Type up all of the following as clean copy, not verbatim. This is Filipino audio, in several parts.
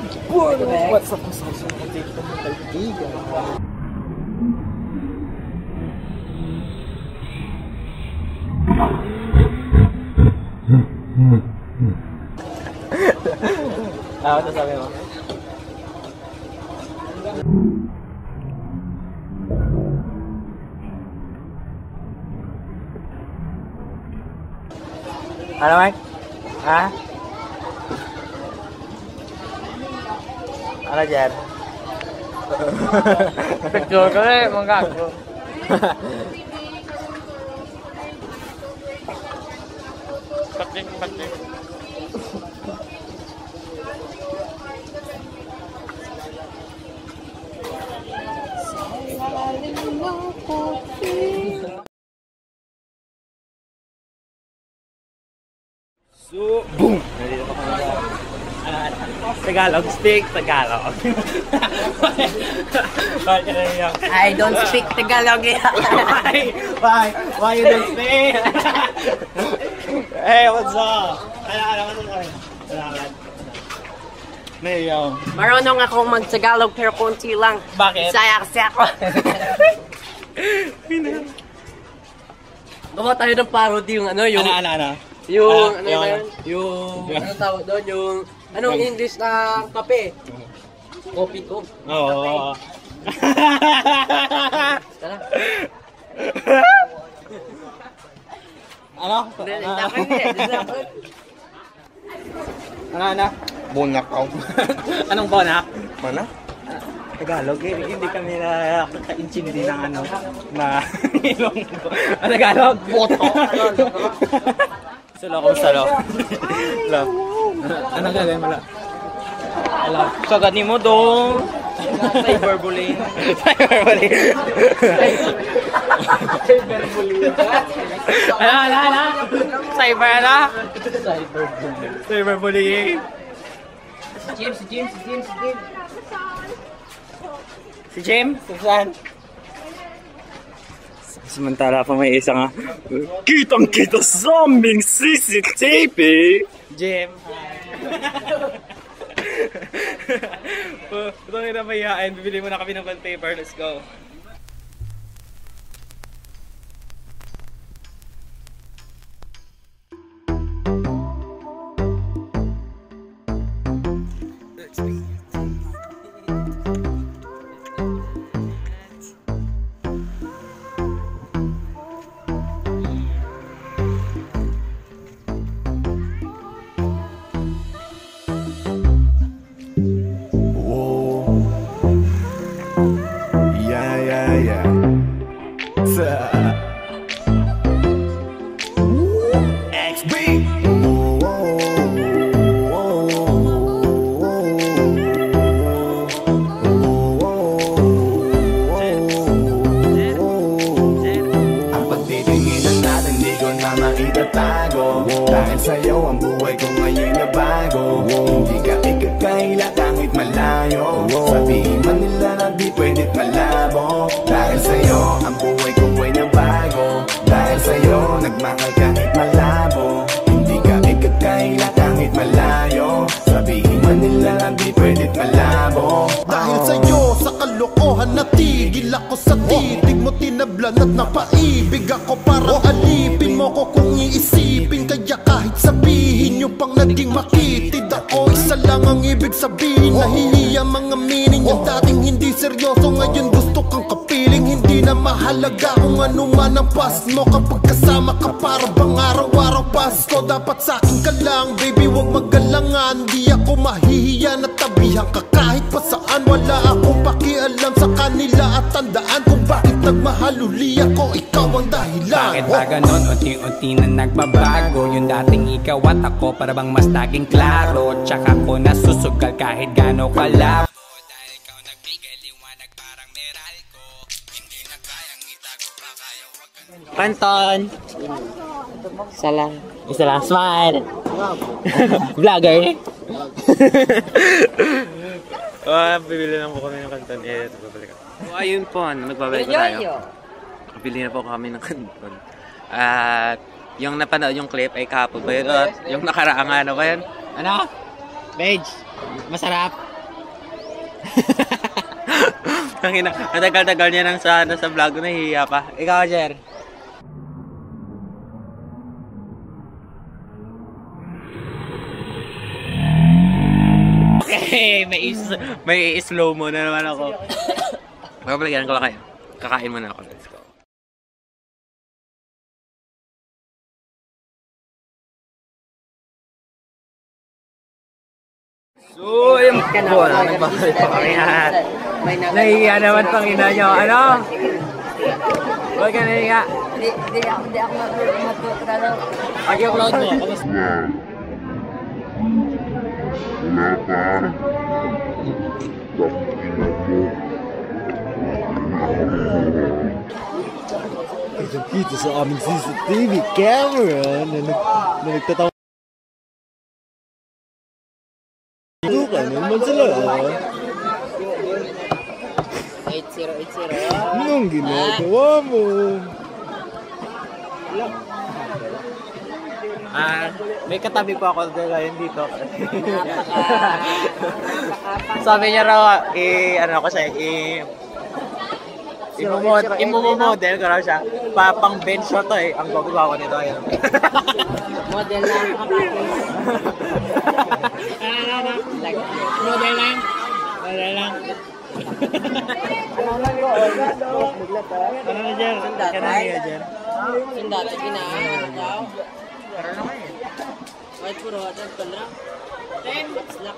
What's up, masasya na dito mga kaibigan? Ano sabi mo? Ano, Mike? Ha? Ano dyan? Picture ko eh, mga gago. Patik. So, boom! Nandito pa kami sa Tagalog, speak Tagalog. I don't speak Tagalog. Why you don't speak? Hey, what's up? Ano kami? Mayo. Marunong akong mag-Tagalog pero konti lang. Bakit? Bisaya kasi ako. Gawa tayo ng parody yung ano, yung... Ano? Yung, ano yun? Yung, ano tawag doon? Yung, anong English na kape? Kopi ko. Oo. Tara. Ano? Ano? Bonak ako. Anong bonak? Mana? Tagalog, hindi kami nakakaintindi ng ano, na Ilonggo. Tagalog? Boto. Salo kung salo. Ano gagawin mo lang? Sagad mo dong. Cyberbullying. Ano? Cyberbullying. Si James? Saan? Samantala pa may isang kitang-kita sa aming CCTV! Jim! Ito nga na mayayain. Bibili muna kami ng paper. Let's go! Dahil sa'yo ang buhay ko ngayon na bago. Hindi ka ikakaila kahit malayo. Sabihin man nila na di pwedit malabo. Dahil sa'yo ang buhay ko ay na bago. Dahil sa'yo nagmahal kahit malabo. Hindi ka ikakaila kahit malayo. Sabihin man nila na di pwedit malabo. Dahil sa'yo sa kalokohan natigil ako sa titig mo, tinablan at napaibig ako. Parang alipin mo ko kung iisipin. Kaya kahit sabihin nyo pang naging makitid ako, isa lang ang ibig sabihin. Nahihiya mga meaning. Yung dating hindi seryoso ngayon gusto kang kapiling. Hindi na mahalaga kung ano man ang past mo. Kapag kasama ka para bang araw-araw Pasko. Dapat sa'kin ka lang baby, wag magalangan. Di ako mahihiya na tabihan ka kahit pa saan. Wala akong pakialam sa kanila at tandaan kung bakit nagmahal uli ako. Ikaw ang dahilan. Bakit ba ganon? Unti-unti na nagbabago. Yung dating ikaw at ako para bang mas naging klaro. Tsaka ko nasusugal kahit gano'n kalabo. Dahil ikaw nagbigay liwanag parang meral ko. Hindi na kayang itago pa kaya wag ka. Panton! Isa lang. Smile! Vlogger! Bibili lang po kami ng kanton. Ito, babalik ako. Ayun po, nagbabalik po tayo. Bibili na po kami ng kanton. At yung napanood yung clip ay kahapon ba yun? At yung nakaraang ano ba yun? Ano? Beige! Masarap! Tangina, matagal-tagal niya nang sa vlog, nahihiya pa. Ikaw, Jer. Okay, may slow mo na naman ako. Magpapalagyan ko lang kayo. Kakain muna ako. Let's go. So, yung po na, nagbabalik pa kami at nahihiya naman pang ina nyo. Ano? Huwag ka nahihiya. Hindi ako matutralo. Pag-upload mo. Wala pa. Dito sa aming CCTV camera na nagtatawa. Dito ka naman sila. 8080. Anong ginagawa mo? May katabi po ako ngayon dito. Sabi niya raw, ano ako siya, imomodel ko raw siya. Pang bench shot to eh. Ang gagawa ko nito. Ayun. Model lang. Model lang. Model lang. Ano na dyan? Kanina dyan. Sundati kinaan daw. Kahit puro atas ka lang. Slap.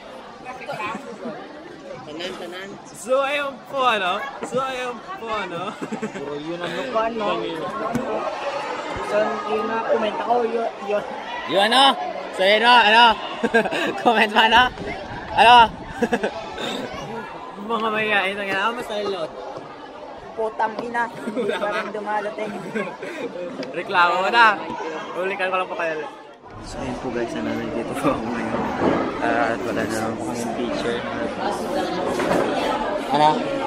Tanan. So ayun po ano. Puro yun ang lupan, no? Yung na-comment ako, yun. Yung ano? So yun ano? Comment pa na? Ano? Mga mayayain na nga. Mas nalilot. Putang ina. Hindi pa rin dumadating. Reklamo mo na. Ulikan ko lang po kayo. So ayun po guys, nandito po ako ngayon. At wala na lang po kami teacher. Ano?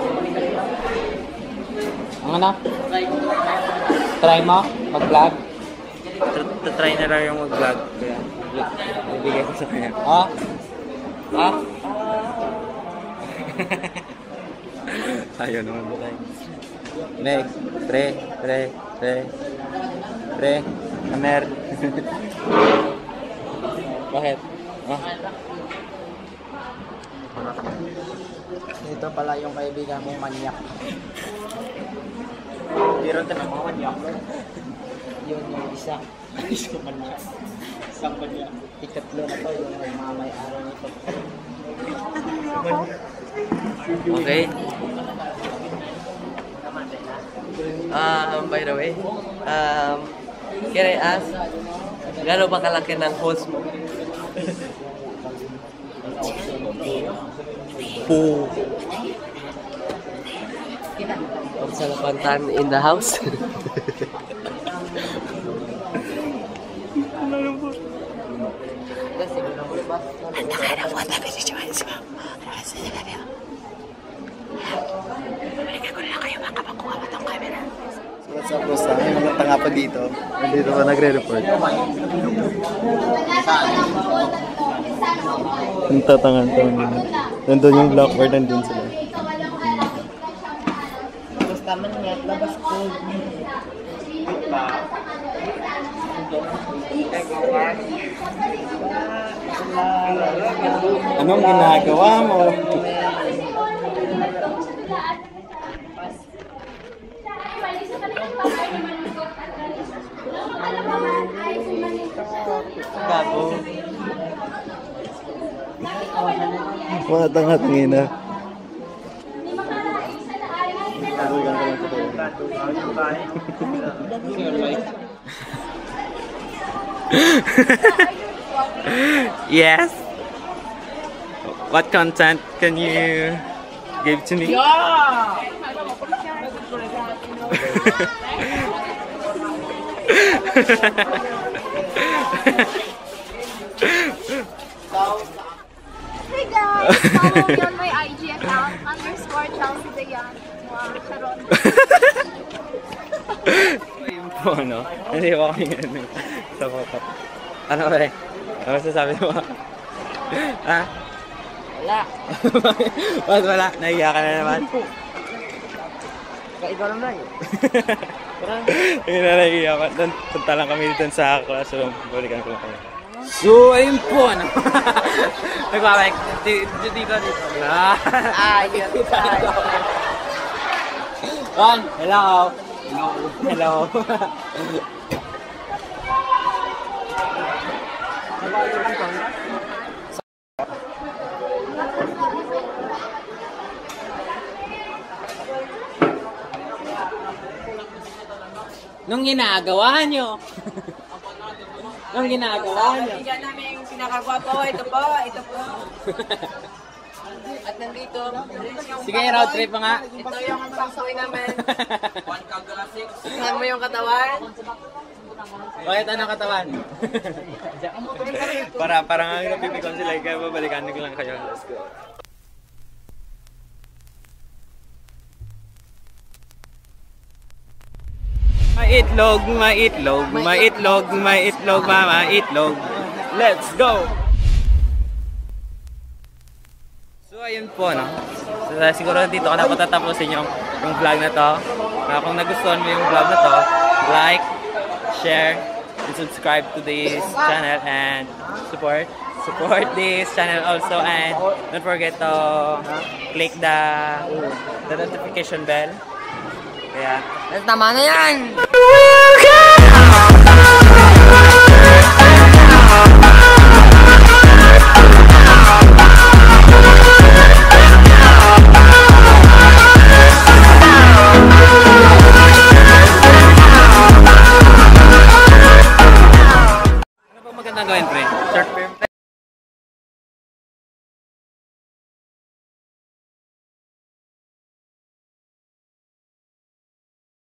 Ang ano? Try mo? Mag-vlog? Try na lang yung mag-vlog. Kaya, bibigay ko sa kanya. Oh? Oh? Ayaw naman ba tayo? Next. Pre. Amer. Bakit? Oh? Ito pala yung kaibigan mong manyak. Meron ka ng mga manyak. Yun yung isa. Isang manyak. Isang manyak. Ikatlo na to yung mamay-araw nito. Okay. By the way, can I ask, gano'n ba kalaki ng host mo? Po. Salapantan in the house. Tapos may mga tanga pa dito. Nandito pa nagre-report. Ang tatangan to. Nandun yung blackboard, nandun sila. Basta man nga, labas ko. Anong ginagawa mo? Gago. Mga tanga-tangina. Yes. What content can you give to me? Hey guys! Follow me on my IG account, _Chelsea Dayan. Wow, Sharon. Ayun po, no? Hindi ba kami ganun sa photo? Ano ba eh? Ano sasabi mo? Ha? Wala. Bakit wala? Nahiya ka na naman? Ikaw lang lang. Hindi na nahiya ka. Punta lang kami dito sa classroom. Balikan ko lang kami. So, ayun po, ano? Nagbabalik. Dito. Ayun. Ron, hello. Hello. Nung ginagawa nyo. Nung ginagawa nyo. Bigyan namin yung pinakagwapo. Ito po. At nandito. Sige, road trip pa nga. Ito yung pangsoy namin. Tingnan mo yung katawan. Bakit anong katawan? Parang ang napipikon sila. Kaya babalikan ko lang kayo. Let's go. Maitlog. Mama, itlog. Let's go! So, ayun po, no? So, siguro dito ko na po tatapusin yung vlog na to. Kung nagustuhan mo yung vlog na to, like, share, and subscribe to this channel and support this channel also, and don't forget to click the notification bell. Kaya, Tama na yan!